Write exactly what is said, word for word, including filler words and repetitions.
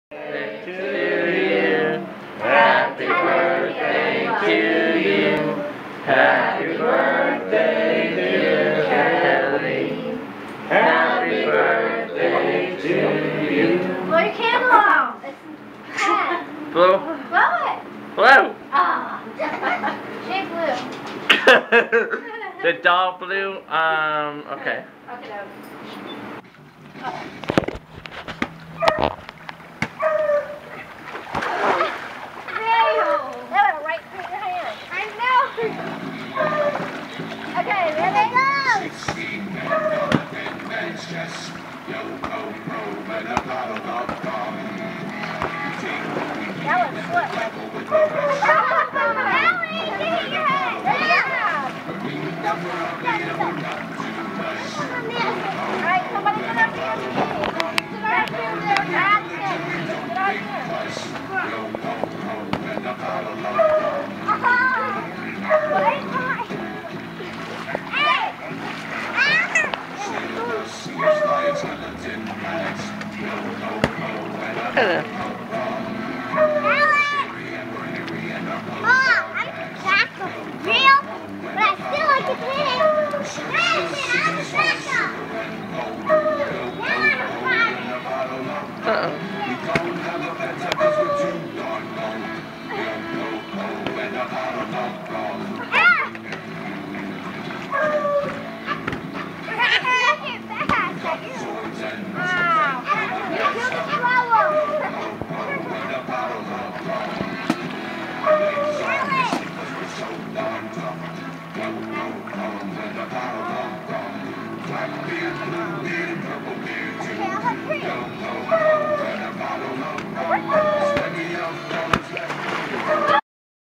To you. Happy birthday to you. Happy birthday, dear Kelly. Happy birthday to you. Blow your candle out. It's red. Blow. Blow it. Blow. Ah. She blew. The doll blew. Um. Okay. Okay, no. That went right through your hand. I know. Okay, there they go. That was slick. Allie, get your head. All right, somebody get up here. Sit right here there. That's it. Get right here. Uh-oh.